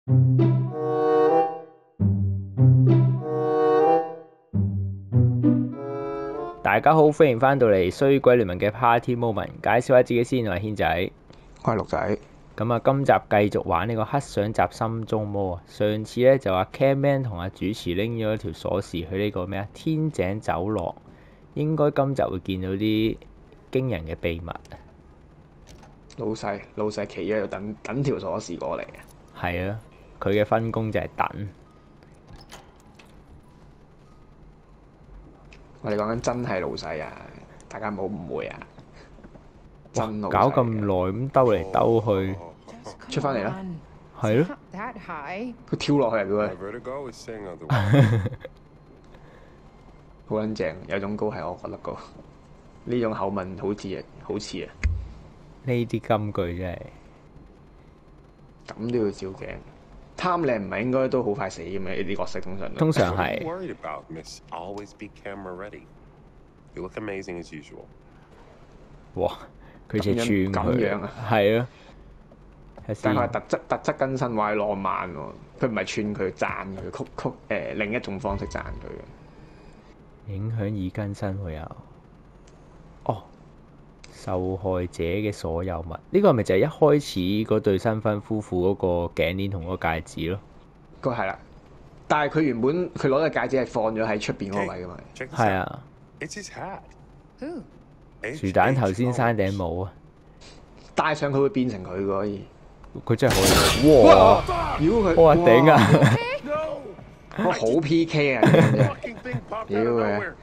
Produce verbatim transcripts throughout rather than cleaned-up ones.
大家好，歡迎翻到嚟衰鬼聯盟嘅 Party Moment， 介紹下自己先，我係軒仔， 我係陸仔。 咁啊，今集繼續玩呢個黑相集心中魔啊！上次咧就話 Camman 同阿主持拎咗一條鎖匙去呢個咩啊天井走廊，應該今集會見到啲驚人嘅秘密。 老細，老細企喺度等等條鎖匙過嚟啊！ 係啊，佢嘅分工就係等。 我哋講緊真係老細啊！大家唔好誤會啊！真老細搞咁耐咁兜嚟兜去， 出翻嚟啦！ 係咯， 佢跳落去啊！佢好撚正，有種高係我覺得高，呢種口吻好似啊，好似啊！ 呢啲金句真係咁都要照鏡，貪靚唔係應該都好快死嘅咩？呢啲角色通常通常係。哇！佢就串佢，係啊， 但係特質特質更新話係浪漫喎，佢唔係串佢，讚佢，曲曲誒、呃、另一種方式讚佢嘅。 影響已更新會有哦，受害者嘅所有物，呢、這個係咪就係一開始嗰對新婚夫婦嗰個頸鏈同嗰個戒指咯？ 個係啦，但係佢原本佢攞嘅戒指係放咗喺出邊嗰個位噶嘛？ 係啊。薯蛋頭先生頂帽啊！ 戴上佢會變成佢可以， 佢真係可以。哇！ 如果佢哇頂啊！ 哇好 P K 啊！屌佢！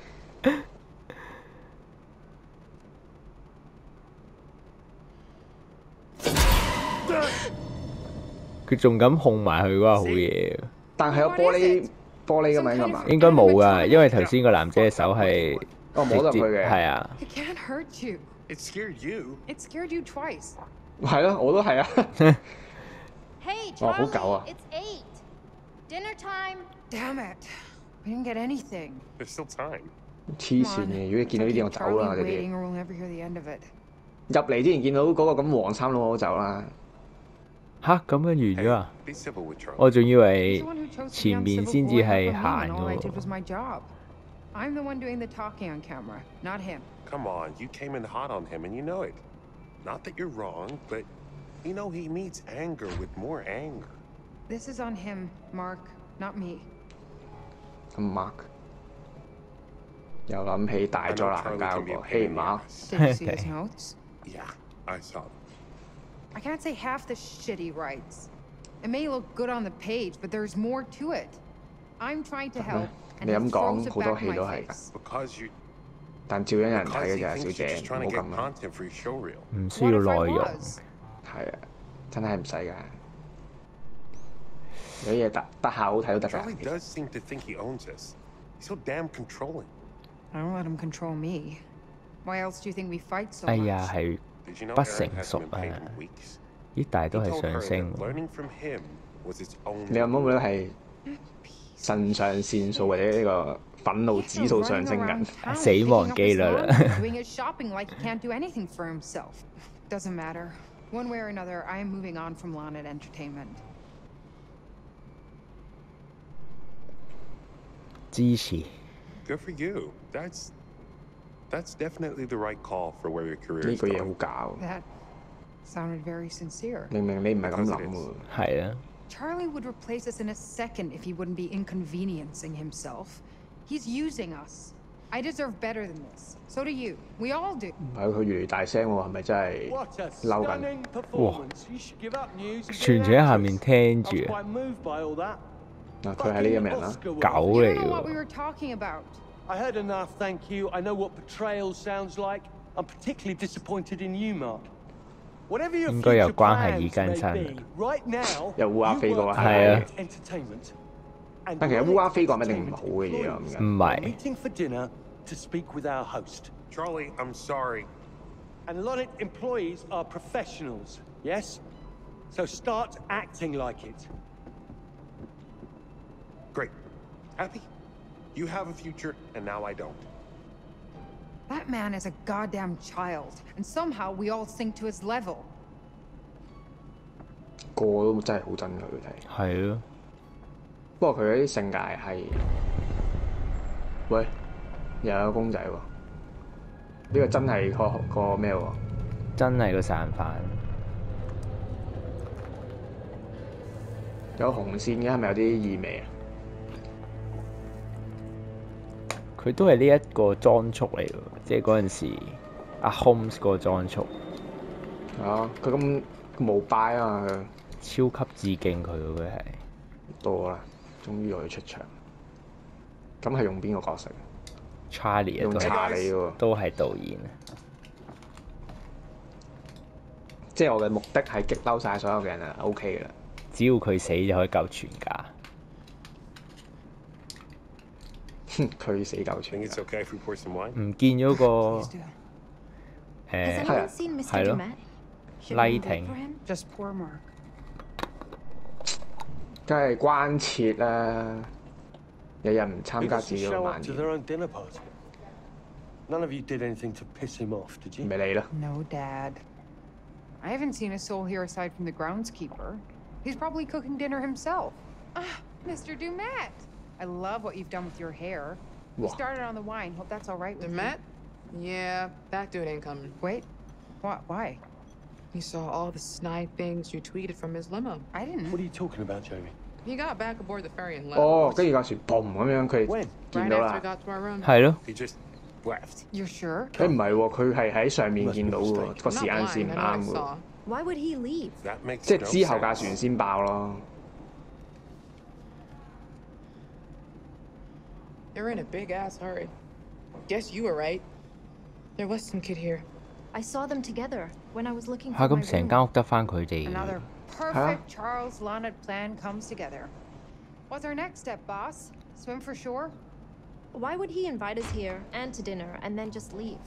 佢仲敢控埋佢嗰個好嘢。 但係有玻璃玻璃㗎嘛？應該嘛？ 應該冇㗎，因為頭先個男仔嘅手係哦摸到佢嘅， 係啊。 It scared you. It scared you twice. 係咯，我都係啊。 Hey, Charlie, 哇，好狗啊 it's eight. Dinner time. Damn it. We didn't get anything. There's still time. 黐線嘅，如果你見到呢啲我走啦，我哋 Waiting, or we'll never hear the end of it. 入嚟之前見到嗰個咁黃衫佬，我走啦。 吓，咁樣完咗啊？ Be civil with Charlie. 我仲以 He's 為 the one who chose to be 前面 uncivil 先至 boy, 係 not me, 行 and all I did 嘅 was my job. I'm the one doing the talking on camera, not him. Come on, you came in hot on him and you know it. Not that you're wrong, but you know he meets anger with more anger. This is on him, Mark, not me. 咁 Mark 又諗起大咗難交個，嘿 Mark。 Did you see his notes? Yeah, I saw them. I can't say half the shit he writes. It may look good on the page, but there's more to it. I'm trying to help, and 你 he 咁 throws 講 it 好多 back 戲 in 都 my 係㗎， face. Because you 但照樣有人睇 because 嘅 he 咋，小 thinks you're 姐 just 唔 trying 好 to get 咁啦。 content for your show reel. 唔需 What 要 if I 內容。 was? 係啊，真係唔使㗎。有啲嘢特特效好睇都得㗎。 Charlie does seem to think he owns us. He's so damn controlling. I don't let him control me. Why else do you think we fight so 哎 much? 呀，係 Did you know 不 Aaron 成 hasn't 熟 been 啊！ paid in weeks? 咦，但係 He 都係 told 上 her 升 that 喎。 learning from him was its own. 你有冇覺得係腎上腺素或者呢個憤怒指數上升緊？ 死亡機率啦。 Doing his shopping like he can't do anything for himself. Doesn't matter. One way or another, I am moving on from Lanet Entertainment. 支持。 Good for you. That's that's definitely the right call for where your career 呢 is 句嘢好 going. 假喎， That sounded very sincere. 明明你唔係咁諗喎。 係啊， Charlie would replace us in a second if he wouldn't be inconveniencing himself. He's using us. I deserve better than this. So do you. We all do. 唔係佢越嚟大聲喎，係咪真係 What a 嬲緊？ stunning performance. You should give up news. 全程喺下面聽 I 住 was 啊， quite moved by all that. 嗱，佢係呢咁嘅人啦。 Oscar 狗 worthy. 嚟 You don't know what 喎 we。were talking about. I heard enough, thank you. I know what betrayal sounds like. I'm particularly disappointed in you, Mark. Whatever your 應該有 future 關係 plans 已更 may 新。 be, right now, 有烏鴉飛過 you 啊 work 係啊 for entertainment. And 但其實烏鴉飛過係咪一 Lanet 定唔好嘅嘢啊？咁 Entertainment 嘅。 唔 employees are 係， meeting for dinner to speak with our host. Charlie, I'm sorry. And Lanet employees are professionals, yes? So start acting like it. Great. Happy? You have a future, and now I don't. That man is a goddamn child, and somehow we all sink to his level. 個都真係好真㗎佢睇。 係咯， 不過佢嗰啲性格係，喂，又有公仔喎，呢、個真係個個咩喎？ 真係個殺人犯。 有紅線嘅係咪有啲意味啊？ 佢都係呢一個裝束嚟喎，即係嗰陣時阿 Holmes 嗰個裝束。 啊！佢咁冇拜啊嘛，佢超級致敬佢喎，佢係。 到啦，終於又要出場。咁係用邊個角色 Charlie 啊， 用都查理喎， 都係導演啊。 即係我嘅目的係激嬲晒所有嘅人啊 ，OK 嘅啦。 只要佢死就可以救全家。 佢死救 Think 全 it's 家。 okay if we pour some wine? 唔見咗個 Please do. Has 誒 anyone seen Mister hello? Dumet? Should we wait Lighting. for him? Just poor Mark. 梗係關切啦，日日唔參 He 加自 doesn't 己嘅 show 晚 up to 宴， their own dinner party. None of you did anything to piss him off, did you? 咪你咯。 No, Dad. I haven't seen a soul here aside from the groundskeeper. He's probably cooking dinner himself. Ah, Mister Dumet. I love what you've done with your hair. We Wow. started on the wine. Hope that's all right with The Met? Yeah, that dude ain't coming. you. Wait. What? Why? He saw all the snipings you tweeted from his limo. I didn't. What are you talking about, Jamie? He got back aboard the ferry and left. 哦，跟住架船嘣咁樣，佢 When? 哋見 right 到 after 啦 I。got to our room. 係咯， He just left. You're sure? 誒唔係喎，佢係喺上面 Must be 見到喎， mistake. 個 I'm 時 not 間 lying, 線唔 I know I 啱喎， saw. Why would he leave? That makes 即係 no 之後架 sense. 船先爆咯。 They're in a big ass hurry. Guess you were right. There was some kid here. I saw them together when I was looking 嚇 for my 咁成 room. 間屋得翻佢哋。 Another perfect Charles Lonnet plan comes together. What's our next step, boss? Swim for shore? Why would he invite us here and to dinner and then just leave?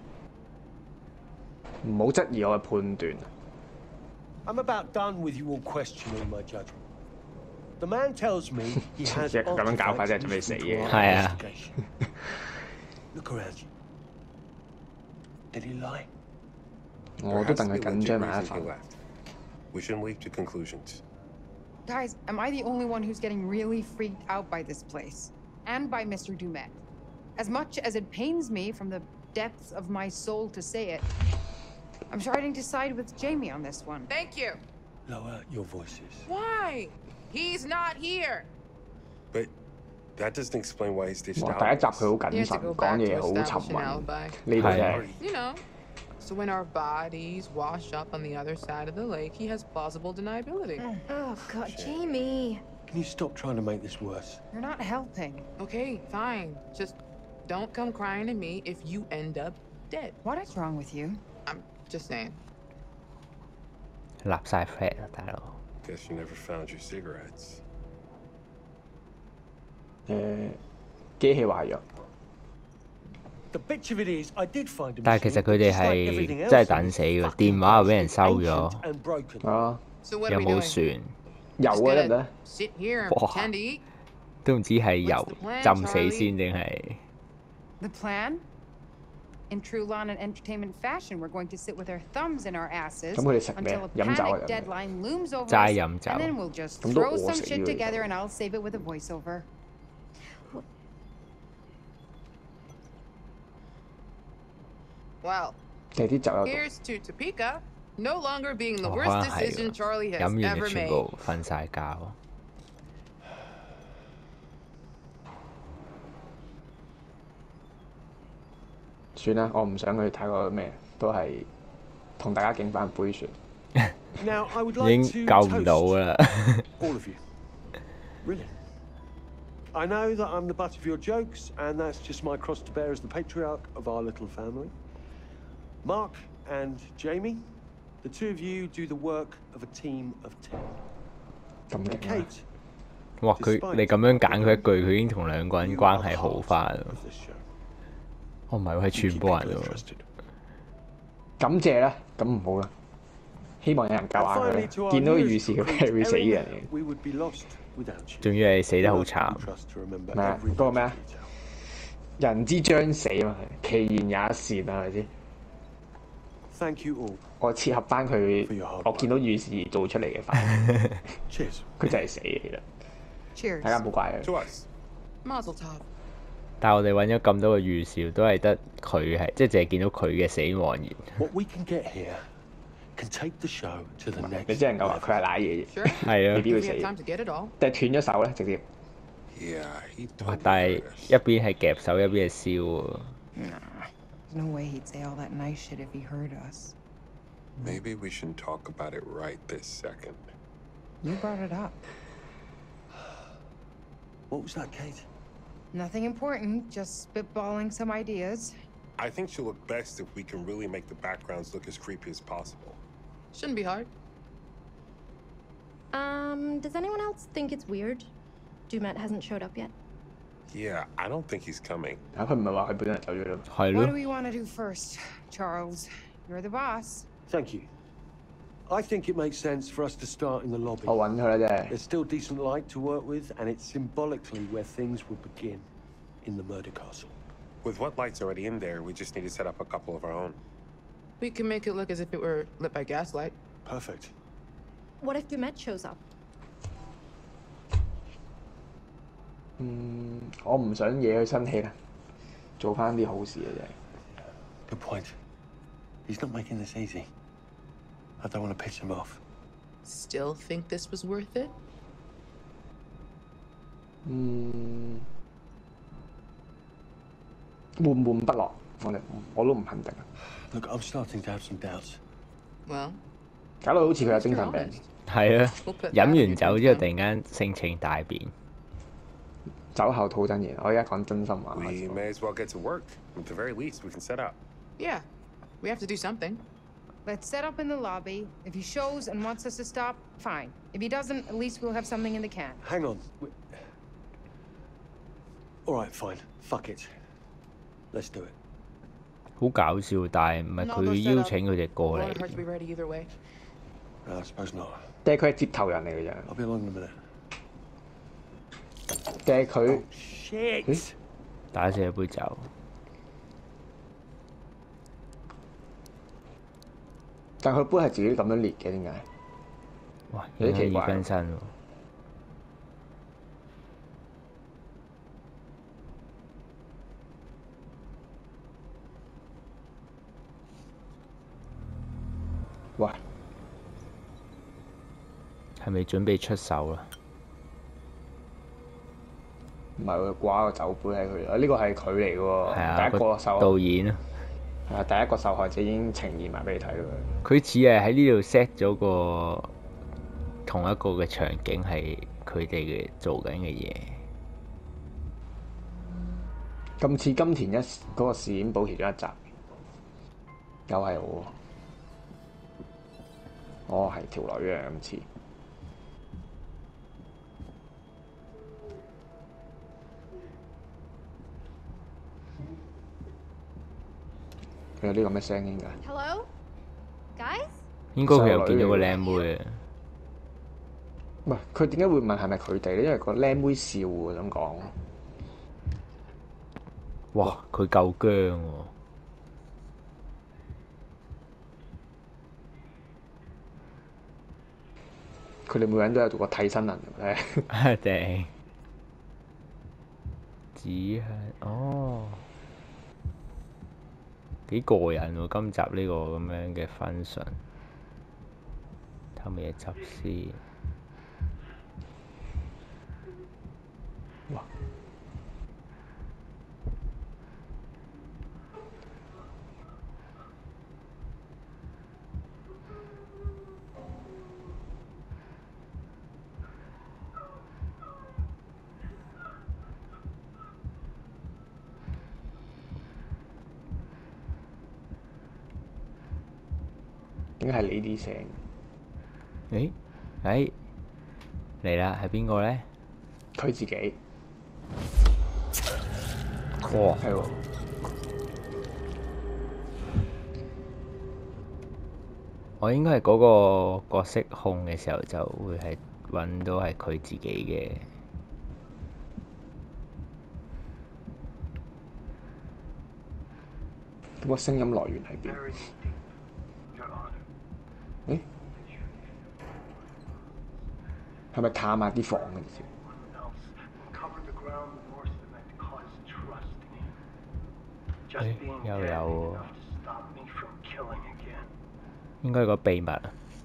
唔好質疑我嘅判斷。 I'm about done with you all questioning my judgment. The man tells me he has 即係咁樣搞法真係準備 artifacts 死 useful 嘅 to our 係啊。 investigation. Look around you. Did he lie? 我 There 都 has 戥 to 佢 be a 緊 legit 張埋一 reason he 份。 left. We shouldn't leap to conclusions. Guys, am I the only one who's getting really freaked out by this place? And by Mister Dumet? As much as it pains me from the depths of my soul to say it, I'm starting to side with Jamie on this one. Thank you. Lower your voices. Why? He's not here. But that doesn't explain why he stitched 哇！ out. 第一集 like 佢好 this. 謹 He had to 慎， go 講 back 嘢 to 好沉 establish an 穩。 alibi. 呢度真係 You know. So when our bodies wash up on the other side of the lake, he has plausible deniability. Oh, God, Jamie. Can you stop trying to make this worse? You're not helping. Okay, fine. Just don't come crying to me if you end up dead. What is wrong with you? I'm just saying. 立晒 flag 啊，大佬。 Guess you never found your cigarettes. 誒機器壞咗。 The bitch of it is, I did find a 但係其實 machine, 佢哋 just like 係 everything else 真係 in 等 this 死嘅， fucking 電話又俾人 place, 收咗 ancient，and broken. 啊， So what 又 are we 冇 doing? 船， 油 Just 啊得唔 gonna 得？ sit here and 哇 pretend to eat? 都唔知係油 What's the plan, 浸死 Charlie? 先定係 The plan? In true Lana Entertainment fashion, we're going to sit with our thumbs in our asses 咁佢哋食咩？ until a 飲酒啊 panic 飲咩？ deadline looms over 齋 us, 飲酒 and then we'll just 咁都 throw 餓 some 死 shit 佢哋。 together and I'll save it with a voiceover. Well, 定係啲酒有毒。 here's to Topeka, no longer being the 哦，可 worst 能係 decision 喎 Charlie 飲 has 完 ever 就全 made. 部瞓晒覺。 算啦，我唔想佢太過咩，都係同大家敬翻杯船。 Now, I would 已 like 經 to 救唔到 toast 啦。 all of you. Really. I know that I'm the butt of your jokes, and that's just my cross to bear as the patriarch of our little family. Mark and Jamie, the two of you do the work of a team of ten. 咁 And 勁啊！ Kate, 哇！佢你咁樣揀佢一句，佢已經同兩個人 you 關 are 係 the 好 heart 翻啦。 of this show. 哦，唔係喎，係 You 全 keep 部人 people 喎。 interested. 感謝啦，咁唔好啦。希望有人救 And 下 finally, 佢 to。our 見到佢 newest 預示佢 recruit, 係會死嘅 Erin, 人嚟。 we would be lost without you. 仲要係死得好 You 慘。 trust to remember 咩啊 every 嗰個咩啊 detail. 人之將死嘛，其言也善啊，係咪先？ thank you all. 我切合翻佢 For your hard， 我見到預示做出嚟嘅反應， Cheers. 佢就係死嘅，其實 Cheers. 大家唔好怪佢。 To us. Mazel tov. 但係我哋揾咗咁多個預兆，都係得佢係，即係淨係見到佢嘅死亡而。 What we can get here can take the show to the 你 next 只能夠話 level. 佢係賴嘢啫， Sure. 係啊未，必會 If 死 we。have time to get it all. 但係斷咗手咧，直接 Yeah, he 哇 totally 但係 hurt us. 一邊係夾手，一邊係燒喎。 Nah. There's no way he'd say all that nice shit if he heard us. Maybe we shouldn't talk about it right this second. You brought it up. What was that, Kate? Nothing important, just spitballing some ideas. I think she'll look best if we can really make the backgrounds look as creepy as possible. Shouldn't be hard. Um, does anyone else think it's weird? Dumet hasn't showed up yet. Yeah, I don't think he's coming. 啊，佢唔係話佢本人走咗咯。 係 What do 咯， we want to do first, Charles? You're the boss. Thank you. I think it makes sense for us to start in the lobby. 我揾佢啦，真係。 There's still decent light to work with, and it's symbolically where things will begin in the murder castle. With what lights already in there, we just need to set up a couple of our own. We can make it look as if it were lit by gaslight. Perfect. What if Dumet shows up? 嗯，我唔想惹佢生氣啦，做翻啲好事嘅啫。 Good point. He's not making this easy. I don't want to piss him off. Still think this was worth it? 嗯，悶悶不樂，我哋我都唔肯定。 Look, I'm starting to have some doubts. Well, 搞到好似佢有 let's 精 be 神病 honest.， 係啊， We'll put 飲 that in 完 your 酒之後 account. 突然間性情大變。 酒後吐真言。我而家講真心話。 We may as well get to work. At the very least, we can set up. Yeah, we have to do something. Let's set up in the lobby. If he shows and wants us to stop, fine. If he doesn't, at least we'll have something in the can. Hang on. We... All right, fine. Fuck it. Let's do it. 好搞笑，但係唔係 No, 佢 they'll set 邀 up. 請佢哋過 Won't hurt to be 嚟。 ready either way. No, I suppose not. 定係佢係接頭人嚟嘅啫？ I'll be along in a minute. 定係佢 Oh, shit! 咦打死一杯酒。 但佢杯係自己咁樣裂嘅，點解？ 哇！ 有啲影響奇怪二分身喎。 喂， 係咪準備出手啦？ 唔係喎，掛個酒杯喺佢，啊呢個係佢嚟嘅喎， 係啊， 第一個受導演啊， 係啊，第一個受害者已經呈現埋俾你睇啦。 佢似係喺呢度 set 咗個同一個嘅場景係佢哋嘅做緊嘅嘢。 咁似金田一嗰個事件保其中一集，又係我，我係條女啊咁似。佢有啲咁嘅聲應㗎。 Hello? Guys? 應該佢又見咗個靚妹啊！ 唔係佢點解會問係咪佢哋咧？因為個靚妹笑喎，咁講。 哇！佢夠僵喎。 佢哋每個人都有做過替身能力咧。 頂，只係哦，幾過癮喎！今集呢個咁樣嘅 function，偷咩執先？ 哇！點解係你啲聲？ 誒誒嚟啦，係邊個咧？ 佢自己。 哇！ 係喎。 我應該係嗰個角色控嘅時候，就會係揾到係佢自己嘅。 咁個聲音來源喺邊？ 係咪探下啲房嘅先？ 誒又有喎，應該係個秘密啊？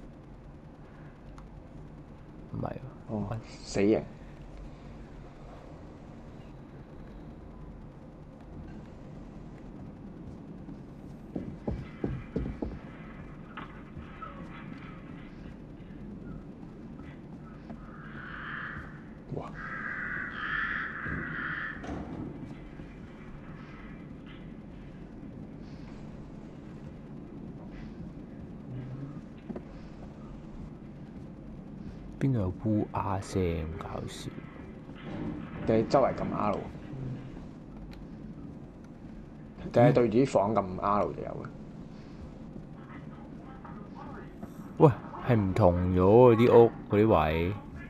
唔係喎。 哦，死刑。哇！ 邊度有烏鴉聲咁搞笑？ 定係周圍撳 R， 定係對住啲房撳 R 就有嘅。 喂，係唔同咗喎啲屋嗰啲位，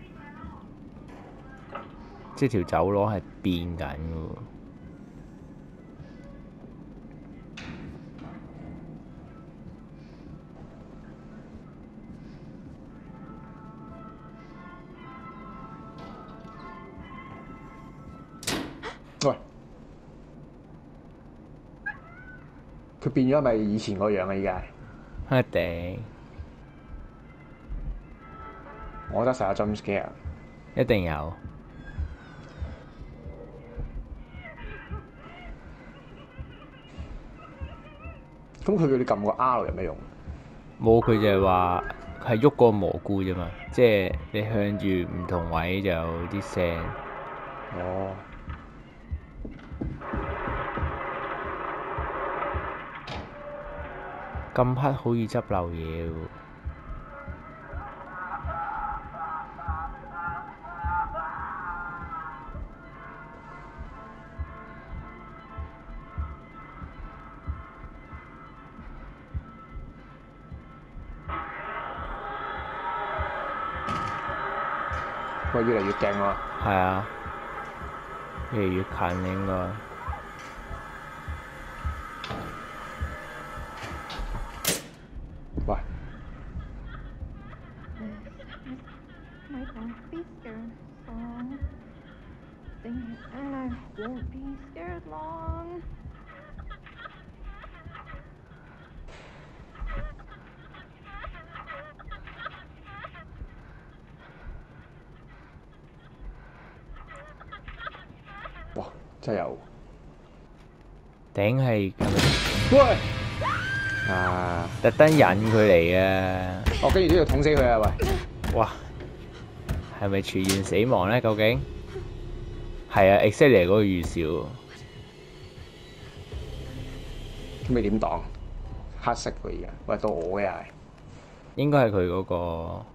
即係條走廊係變緊嘅喎。 喂，佢變咗係咪以前個樣啊？依家一定， 我覺得實有 jump scare。 一定有。 咁佢叫你撳個 R 有咩用？ 冇，佢就係話係喐個蘑菇啫嘛，即係你向住唔同位就有啲聲。 哦。 咁黑好易執漏嘢喎。 喂，越嚟越勁喎！ 係啊，越嚟越近應該。 喂！ My won't be scared long. And I won't be scared long. 哇！真係有。 頂係喂！啊！ 特登引佢嚟啊！ 哦，跟住都要捅死佢啊！喂！ 哇！係咪全員死亡咧？究竟係啊 ，exactly 嗰個預兆。 咁你點擋？黑色佢而家，喂到我嘅又係。 應該係佢嗰個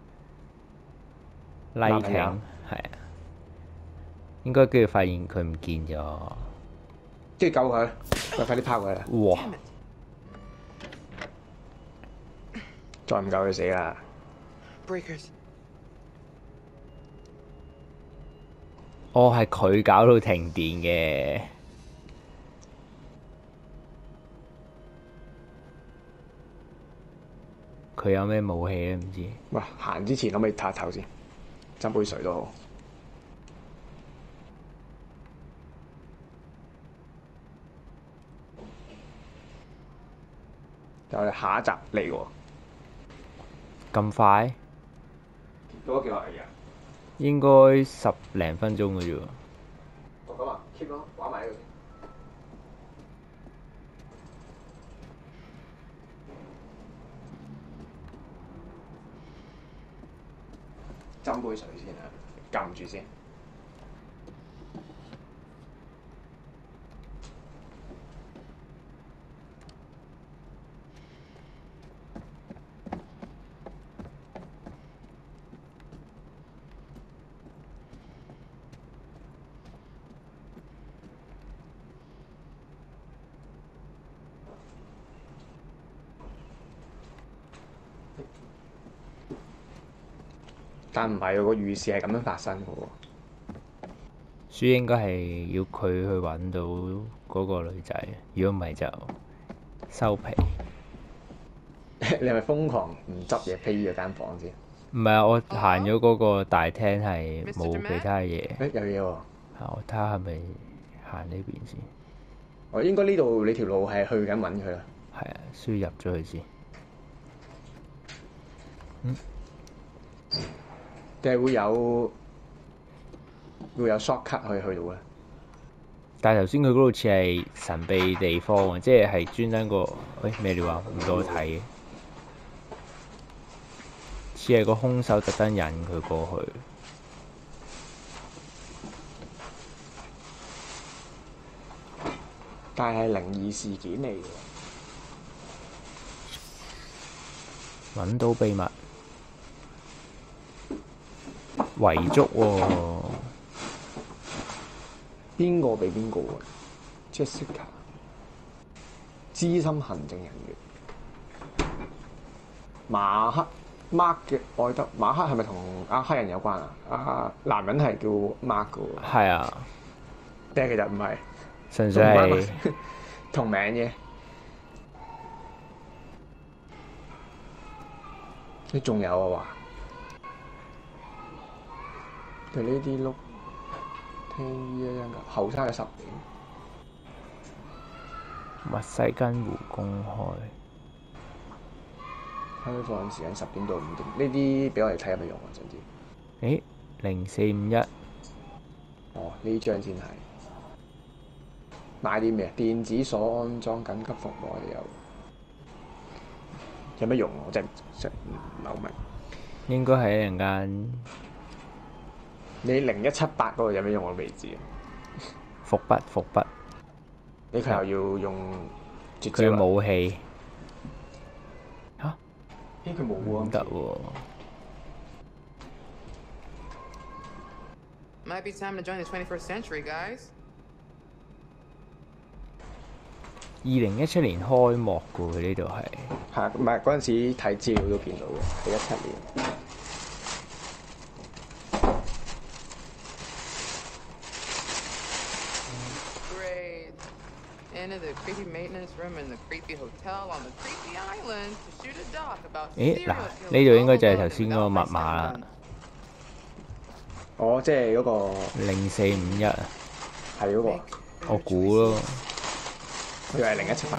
lighting 係啊，應該跟住發現佢唔見咗。 即係救佢，喂！快啲拋佢啦！ 哇！ 再唔救佢死啦！ Breakers. 哦，係佢搞到停電嘅。佢有咩武器咧？唔知。 喂，行之前可唔可以唞一唞先？斟杯水都好。就我哋下一集嚟喎。 咁快？ 做咗幾耐啊？ 應該十零分鐘嘅啫喎。 哦，咁啊 keep 咯，玩埋呢個先。斟杯水先啊，撳住先。但唔係喎，個預示係咁樣發生嘅喎。 書應該係要佢去揾到嗰個女仔，如果唔係就收皮。 你係咪瘋狂唔執嘢飛咗間房先？ 唔係啊，我行咗嗰個大廳係冇其他嘢。 誒有嘢喎。 係我睇下係咪行呢邊先。 我應該呢度你條路係去緊揾佢啦。 係啊，需要入咗去先。嗯。 定係會有會有 shortcut 可以去到咧？ 但係頭先佢嗰度似係神秘地方喎，即係係專登個喂咩料啊？唔多睇嘅，似係個兇手特登引佢過去。 但係靈異事件嚟嘅喎。 揾到秘密，遺囑喎。 邊個俾邊個啊 ？Jessica， 資深行政人員。馬克 Mark 嘅愛德，馬克係咪同阿黑人有關啊？啊，男人係叫 Mark 嘅喎。 係啊。 定係其實唔係， 純粹係同名嘅。你仲有啊？話對呢啲碌聽呢一樣㗎，後生嘅十年。 墨西根湖公開。 開放時間十點到五點，呢啲俾我哋睇有咩用啊？想知？ 誒，零四五一。 哦，呢張先係。買啲咩？電子鎖安裝緊急服務我哋有。有咩用？我真係唔係好明。應該係一陣間。你零一七八嗰個有咩用？我未知啊。 伏筆，伏筆。 你佢又要用絕佢嘅武器。嚇？ 咦？佢冇喎。 唔得喎。 Might be time to join the twenty-first century, guys. 二零一七年開幕嘅喎，佢呢度係。 係，唔係嗰陣時睇資料都見到嘅，係一七年。 Great. Into the creepy maintenance room in the creepy hotel on the creepy island to shoot a doc about 咦嗱，呢度應該就係頭先嗰個密碼啦。 哦，即係嗰個零四五一啊。 係嗰個。 我估咯。 佢係零一七八。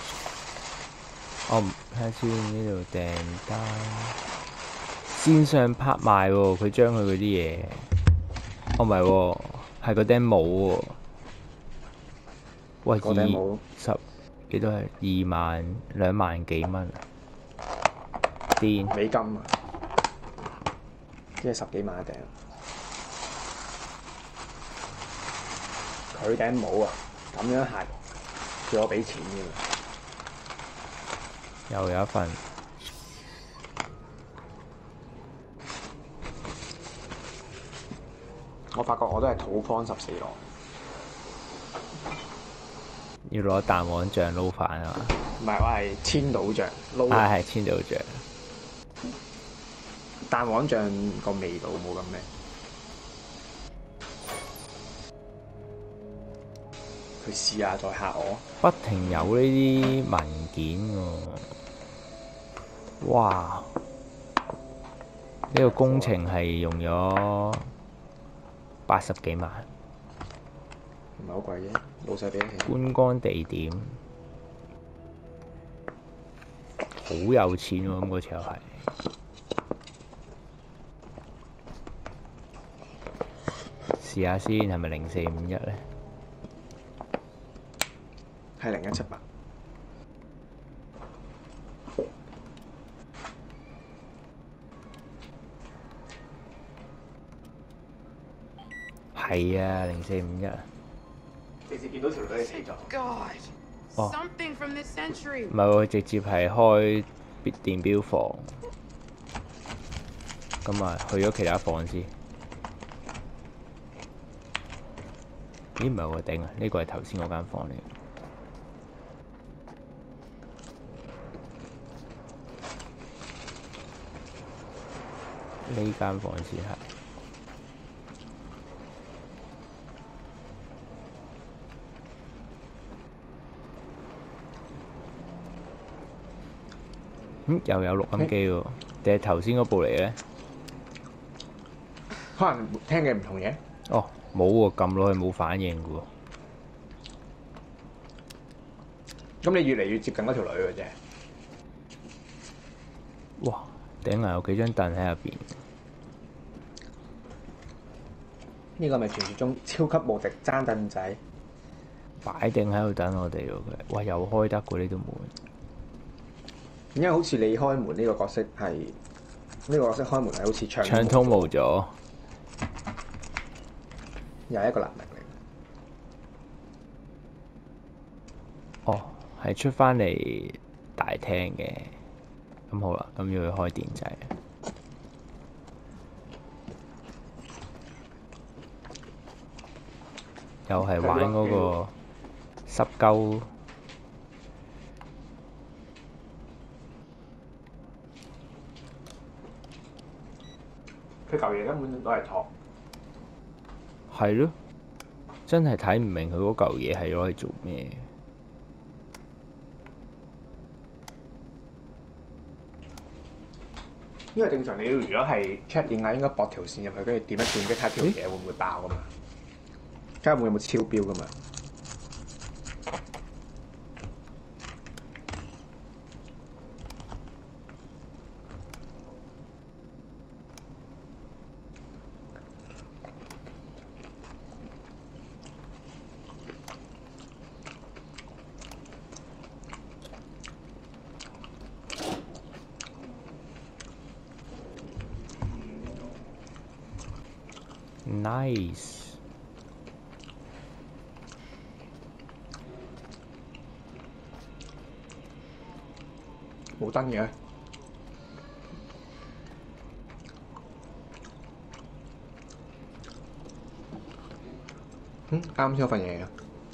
我唔睇下先，呢度訂單線上拍賣喎，佢將佢嗰啲嘢，哦唔係喎，係個頂帽喎。喂，二十幾多係二萬兩萬幾蚊啊？癲美金啊！即係十幾萬一頂。佢頂帽啊，咁樣係。叫我俾錢嘅， 又有一份。 我發覺我都係土方十四郎。 要攞蛋黃醬撈飯啊嘛？ 唔係，我係千島醬撈。 啊，係千島醬。 蛋黃醬個味道冇咁咩。佢試下再嚇我。 不停有呢啲文件喎，哇！呢、這個工程係用咗八十幾萬。 唔係好貴啫，老細俾得起。 觀光地點，好有錢喎！咁嗰次又係。試下先，係咪零四五一咧？ 係零一七八。 係啊，零四五一。 直接見到條女死咗。 God, something from this century. 唔係喎，直接係開電錶房。咁啊，去咗其他房先。咦？唔係喎，頂啊！呢個係頭先嗰間房嚟。呢間房先係。嗯，又有錄音機喎，定係頭先嗰部嚟咧？ 可能聽嘅唔同嘢。 哦，冇喎，撳落去冇反應嘅喎。咁你越嚟越接近嗰條女嘅啫。 哇！頂啊，有幾張凳喺入邊。 呢個咪傳説中超級無敵爭凳仔， 擺定喺度等我哋喎佢。哇！又開得過呢度門。 因為好似你開門呢個角色係呢、呢個角色開門係好似暢暢通無阻， 又係一個能力嚟。哦，係出翻嚟大廳嘅。咁好啦，咁要去開電掣。又係玩嗰個濕鳩。 佢嚿嘢根本都係托。 係咯，真係睇唔明佢嗰嚿嘢係攞嚟做咩。 因為正常你如果係 check 電壓，應該駁條線入去，跟住點一點，跟住睇條嘢會唔會爆噶嘛？睇下會有冇超標噶嘛 ？Nice。 冇燈嘅。嗯，啱先有份嘢嘅。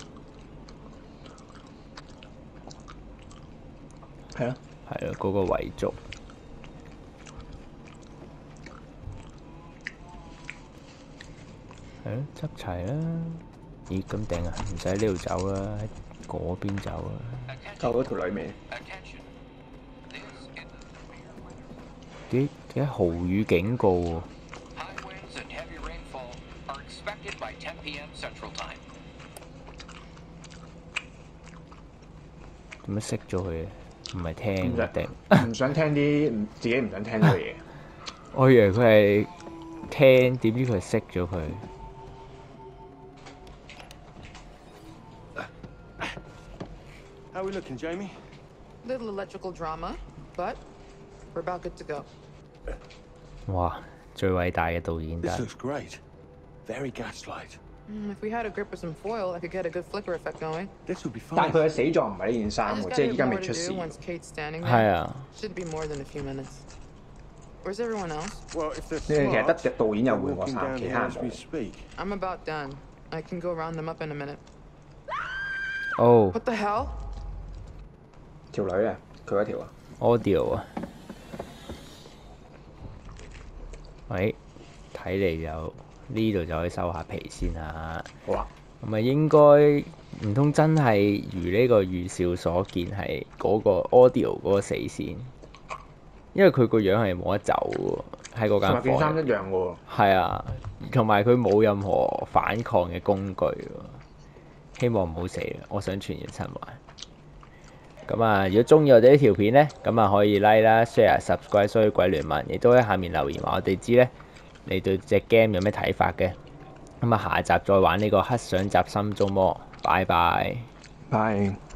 係咯。 係咯，嗰個遺族。係咯，執齊啦。咦，咁頂啊！唔使呢度走啦，喺嗰邊走啦。 救咗條女未？ 點點解豪雨警告喎？點解熄咗佢嘅？唔係聽嘅定？ 唔想聽啲唔自己唔想聽嘅嘢。 我以為佢係聽，點知佢係熄咗佢。 How are we looking, Jamie? Little electrical drama, but we're about good to go. 哇！最偉大嘅導演 This 得。 looks great. Very gaslight. Mm, if we had a grip with some foil, I could get a good flicker effect going. This would be 但 fine. 係佢嘅死狀唔係呢件 I 衫 just 喎， got 即係 a 依 bit 家 more 未 to 出 do 事。 once Kate's standing 係 there. 啊。 Should be more than a few minutes. Where's everyone else? Well, if they're 你哋其實得 smart, 隻導演有 they're 換過 walking 衫， down 其 here 他人 as we 冇。 speak. I'm about done. I can go round them up in a minute. 哦 What the hell? 條女啊，佢嗰條啊。 audio 啊。喂，睇嚟就呢度就可以收下皮先啦。 好啊。 咁啊，應該唔通真係如呢個預兆所見係嗰個 audio 嗰個死線？因為佢個樣係冇得走喎，喺嗰間同埋件衫房。 一樣喎。 係啊，同埋佢冇任何反抗嘅工具喎。希望唔好死啦！我想全員生還。咁啊，如果中意我哋呢條片咧，咁啊可以 like 啦、share、subscribe，所以鬼聯盟亦都喺下面留言話我哋知咧，你對隻 game 有咩睇法嘅？咁啊，下集再玩呢個黑相集心中魔，拜拜。 拜。